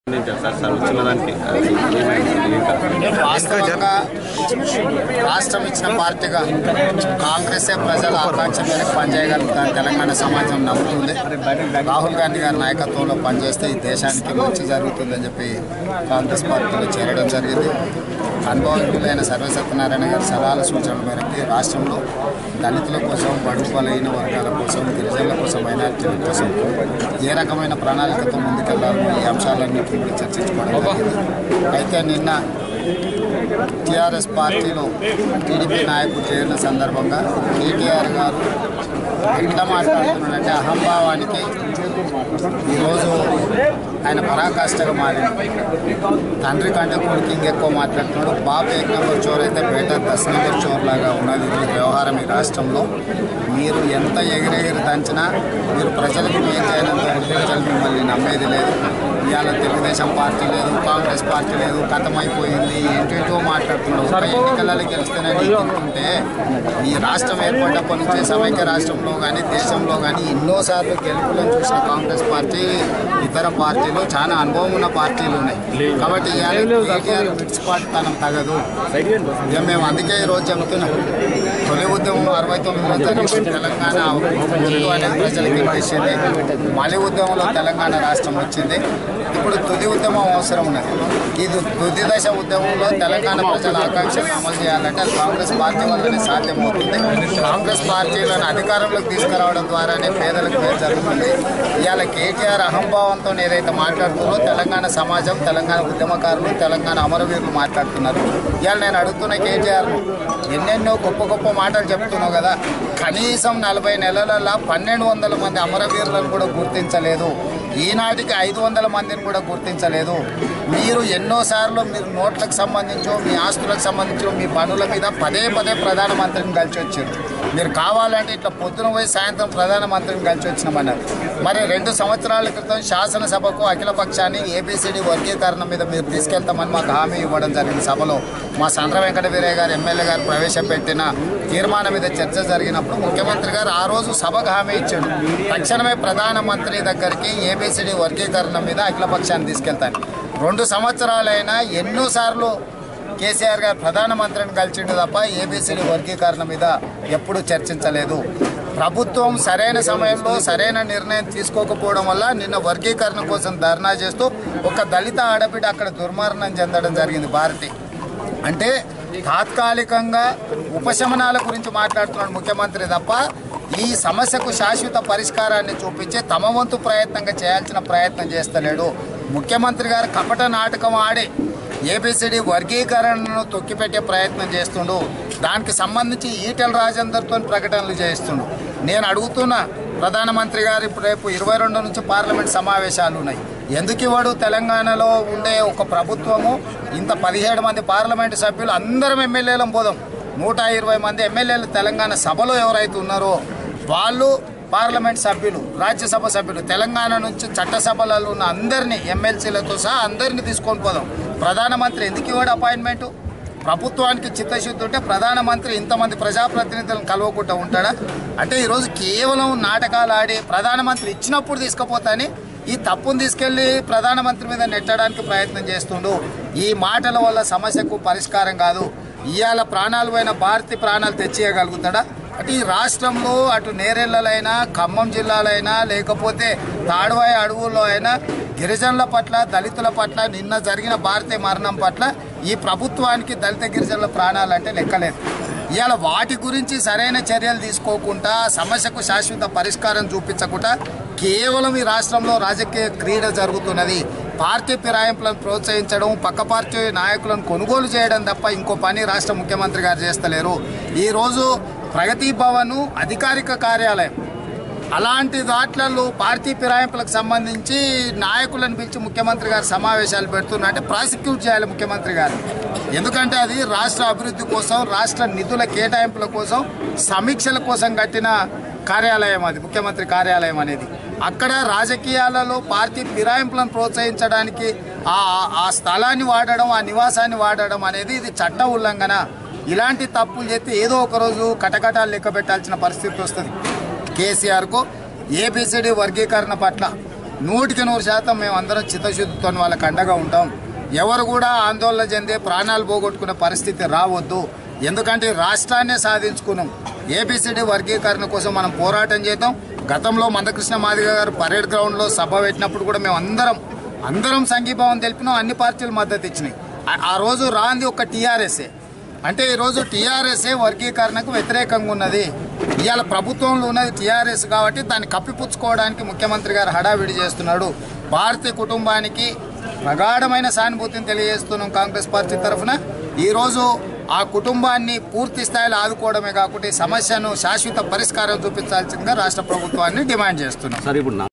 రాష్ట్రం ఇచ్చిన పార్టీగా కాంగ్రెసే ప్రజల ఆకాంక్ష మేరకు పనిచేయగలుగుతారు తెలంగాణ సమాజం నమ్ముతుంది. రాహుల్ గాంధీ గారి నాయకత్వంలో పనిచేస్తే ఈ దేశానికి మంచి జరుగుతుందని చెప్పి కాంగ్రెస్ పార్టీలో చేరడం జరిగింది. అనుభవజ్ఞులైన సర్వసత్యనారాయణ గారి సలహాల సూచనల మేరకు రాష్ట్రంలో దళితుల కోసం, బడుగు బలహీన వర్గాల కోసం, గిరిజనుల కోసం, మైనారిటీల కోసం ఏ రకమైన ప్రణాళికతో ముందుకెళ్లాలో ఈ అంశాలన్నింటినీ కూడా చర్చించుకోవడం జరిగింది. అయితే నిన్న టీఆర్ఎస్ పార్టీలో టీడీపీ నాయకులు చేరిన సందర్భంగా కేటీఆర్ గారు ఎట్లా మాట్లాడుతున్నాడంటే అహంభావానికి ఈరోజు ఆయన పరాకాష్ఠగా మారింది. తండ్రి కంటే కొడుకు ఇంకెక్కువ మాట్లాడుతున్నాడు. బాబు 1 నెంబర్ చోర్ అయితే బేటర్ 10 నెంబర్ చోర్ లాగా ఉన్నది ఈ వ్యవహారం. ఈ రాష్ట్రంలో మీరు ఎంత ఎగిరెగిరి దంచినా మీరు ప్రజలకు ఏం చేయనంత ప్రజలు మిమ్మల్ని నమ్మేది లేదు. ఇవాళ తెలుగుదేశం పార్టీ లేదు, కాంగ్రెస్ పార్టీ లేదు, కథమైపోయింది, ఏంటేటో మాట్లాడుతున్నాడు. ఒక ఎన్నికలలో గెలిస్తేనని చెప్తుంటే ఈ రాష్ట్రం ఏర్పడ్డప్పటి నుంచి సమైక్య రాష్ట్రంలో కానీ దేశంలో కానీ ఎన్నోసార్లు గెలుపులను చూసిన కాంగ్రెస్ పార్టీ, ఇతర పార్టీలు చాలా అనుభవం ఉన్న పార్టీలు ఉన్నాయి. కాబట్టి కేటీఆర్ విడిచిపాటుతనం తగదు. ఇక మేము అందుకే ఈరోజు చెప్తున్నాం, తొలి ఉద్యమం 69లో తెలంగాణ అనేది ప్రజలకు వినిపించింది. మలి ఉద్యమంలో తెలంగాణ రాష్ట్రం వచ్చింది. ఇప్పుడు తుది ఉద్యమం అవసరం ఉన్నది. ఇది తుది దశ ఉద్యమంలో తెలంగాణ ప్రజల ఆకాంక్షలను అమలు చేయాలంటే అది కాంగ్రెస్ పార్టీ వల్లనే సాధ్యమవుతుంది. కాంగ్రెస్ పార్టీలను అధికారంలోకి తీసుకురావడం ద్వారానే పేదలకు మేలు జరుగుతుంది. ఇవాళ కేటీఆర్ అహంభావంతో ఏదైతే మాట్లాడుతున్నారో తెలంగాణ సమాజం, తెలంగాణ ఉద్యమకారులు, తెలంగాణ అమరవీరులు మాట్లాడుతున్నారు. ఇవాళ నేను అడుగుతున్న కేటీఆర్ను, ఎన్నెన్నో గొప్ప గొప్ప మాటలు చెప్తున్నావు కదా, కనీసం 40 నెలలలో 1200 మంది అమరవీరులను కూడా గుర్తించలేదు. ఈనాటికి 500 మందిని కూడా గుర్తించలేదు. మీరు ఎన్నోసార్లు మీరు నోట్లకు సంబంధించో, మీ ఆస్తులకు సంబంధించో, మీ పనుల మీద పదే ప్రధానమంత్రిని కలిసి వచ్చారు. మీరు కావాలంటే ఇట్లా పొద్దున పోయి సాయంత్రం ప్రధానమంత్రిని కలిసి వచ్చినామన్నారు. మరి 2 సంవత్సరాల క్రితం శాసనసభకు అఖిలపక్షాన్ని ABCD వర్గీకరణ మీద మీరు తీసుకెళ్తామని మాకు హామీ ఇవ్వడం జరిగింది. సభలో మా సండ్ర వెంకట వీరయ్య గారు ఎమ్మెల్యే గారు ప్రవేశపెట్టిన తీర్మానం మీద చర్చ జరిగినప్పుడు ముఖ్యమంత్రి గారు ఆ రోజు సభకు హామీ ఇచ్చాడు, తక్షణమే ప్రధానమంత్రి దగ్గరికి ABCD వర్గీకరణ మీద అఖిలపక్షాన్ని తీసుకెళ్తాను. 2 సంవత్సరాలైనా ఎన్నోసార్లు కేసీఆర్ గారు ప్రధానమంత్రిని కలిసిండు తప్ప ABCD వర్గీకరణ మీద ఎప్పుడూ చర్చించలేదు. ప్రభుత్వం సరైన సమయంలో సరైన నిర్ణయం తీసుకోకపోవడం వల్ల నిన్న వర్గీకరణ కోసం ధర్నా చేస్తూ ఒక దళిత ఆడబిడ్డ అక్కడ దుర్మరణం చెందడం జరిగింది. భారతి అంటే తాత్కాలికంగా ఉపశమనాల గురించి మాట్లాడుతున్నాడు ముఖ్యమంత్రి తప్ప ఈ సమస్యకు శాశ్వత పరిష్కారాన్ని చూపించే తమ వంతు ప్రయత్నంగా చేయాల్సిన ప్రయత్నం చేస్తలేడు. ముఖ్యమంత్రి గారు కపట నాటకం ఆడి ABCD వర్గీకరణను తొక్కిపెట్టే ప్రయత్నం చేస్తుండు. దానికి సంబంధించి ఈటెల రాజేందర్తో ప్రకటనలు చేస్తుండు. నేను అడుగుతున్న ప్రధానమంత్రి గారు ఇప్పుడు రేపు 22 నుంచి పార్లమెంట్ సమావేశాలు ఉన్నాయి. ఎందుకు ఇవ్వడు? తెలంగాణలో ఉండే ఒక ప్రభుత్వము ఇంత 17 మంది పార్లమెంటు సభ్యులు అందరం ఎమ్మెల్యేలం పోదాం. 120 మంది ఎమ్మెల్యేలు తెలంగాణ సభలో ఎవరైతే ఉన్నారో వాళ్ళు పార్లమెంట్ సభ్యులు, రాజ్యసభ సభ్యులు, తెలంగాణ నుంచి చట్టసభలలో ఉన్న అందరినీ ఎమ్మెల్సీలతో సహా అందరినీ తీసుకొని పోదాం. ప్రధానమంత్రి ఎందుకు ఇవ్వడు అపాయింట్మెంటు? ప్రభుత్వానికి చిత్తశుద్ధి ఉంటే ప్రధానమంత్రి ఇంతమంది ప్రజాప్రతినిధులను కలవకుండా ఉంటాడా? అంటే ఈరోజు కేవలం నాటకాలు ఆడి ప్రధానమంత్రి ఇచ్చినప్పుడు తీసుకుపోతాని ఈ తప్పును తీసుకెళ్లి ప్రధానమంత్రి మీద నెట్టడానికి ప్రయత్నం చేస్తుండు. ఈ మాటల వల్ల సమస్యకు పరిష్కారం కాదు. ఇవాళ ప్రాణాలు పోయిన భారతి ప్రాణాలు తెచ్చేయగలుగుతాడా? అంటే ఈ రాష్ట్రంలో అటు నేరెళ్లైనా, ఖమ్మం జిల్లాలైనా, లేకపోతే తాడ్వాయి అడవుల్లో అయినా గిరిజనుల పట్ల, దళితుల పట్ల నిన్న జరిగిన భారతీయ మరణం పట్ల ఈ ప్రభుత్వానికి దళిత గిరిజనుల ప్రాణాలంటే లెక్కలేదు. ఇవాళ వాటి గురించి సరైన చర్యలు తీసుకోకుండా, సమస్యకు శాశ్వత పరిష్కారం చూపించకుండా కేవలం ఈ రాష్ట్రంలో రాజకీయ క్రీడ జరుగుతున్నది. పార్టీ ఫిరాయింపులను ప్రోత్సహించడం, పక్క పార్టీ నాయకులను కొనుగోలు చేయడం తప్ప ఇంకో పని రాష్ట్ర ముఖ్యమంత్రి గారు చేస్తలేరు. ఈరోజు ప్రగతి భవన్ అధికారిక కార్యాలయం, అలాంటి దాట్లలో పార్టీ ఫిరాయింపులకు సంబంధించి నాయకులను పిలిచి ముఖ్యమంత్రి గారు సమావేశాలు పెడుతున్నారంటే ప్రాసిక్యూట్ చేయాలి ముఖ్యమంత్రి గారు. ఎందుకంటే అది రాష్ట్ర అభివృద్ధి కోసం, రాష్ట్ర నిధుల కేటాయింపుల కోసం, సమీక్షల కోసం కట్టిన కార్యాలయం అది ముఖ్యమంత్రి కార్యాలయం అనేది. అక్కడ రాజకీయాలలో పార్టీ ఫిరాయింపులను ప్రోత్సహించడానికి ఆ స్థలాన్ని వాడడం, ఆ నివాసాన్ని వాడడం అనేది ఇది చట్ట ఉల్లంఘన. ఇలాంటి తప్పులు చేస్తే ఏదో ఒకరోజు కటకటాలు లెక్క పెట్టాల్సిన పరిస్థితి వస్తుంది. కేసీఆర్కు ABCD వర్గీకరణ పట్ల 100% మేము అందరం చిత్తశుద్ధితో వాళ్ళకి అండగా ఉంటాం. ఎవరు కూడా ఆందోళన చెందే ప్రాణాలు పోగొట్టుకునే పరిస్థితి రావద్దు. ఎందుకంటే రాష్ట్రాన్నే సాధించుకున్నాం. ఏబిసిడి వర్గీకరణ కోసం మనం పోరాటం చేద్దాం. గతంలో మందకృష్ణ మాదిగ గారు పరేడ్ గ్రౌండ్లో సభ పెట్టినప్పుడు కూడా మేము అందరం సంఘీభావం తెలిపినాం. అన్ని పార్టీలు మద్దతు ఇచ్చినాయి. ఆ రోజు రాంది ఒక టీఆర్ఎస్ఏ. అంటే ఈరోజు టీఆర్ఎస్ఏ వర్గీకరణకు వ్యతిరేకంగా ఉన్నది. ఇవాళ ప్రభుత్వంలో ఉన్నది టీఆర్ఎస్ కాబట్టి దాన్ని కప్పిపుచ్చుకోవడానికి ముఖ్యమంత్రి గారు హడావిడి చేస్తున్నాడు. భారతీయ కుటుంబానికి ప్రగాఢమైన సానుభూతిని తెలియజేస్తున్నాం కాంగ్రెస్ పార్టీ తరఫున. ఈరోజు ఆ కుటుంబాన్ని పూర్తి స్థాయిలో ఆదుకోవడమే కాకుండా ఈ సమస్యను శాశ్వత పరిష్కారం చూపించాల్సిందిగా రాష్ట్ర ప్రభుత్వాన్ని డిమాండ్ చేస్తున్నాం.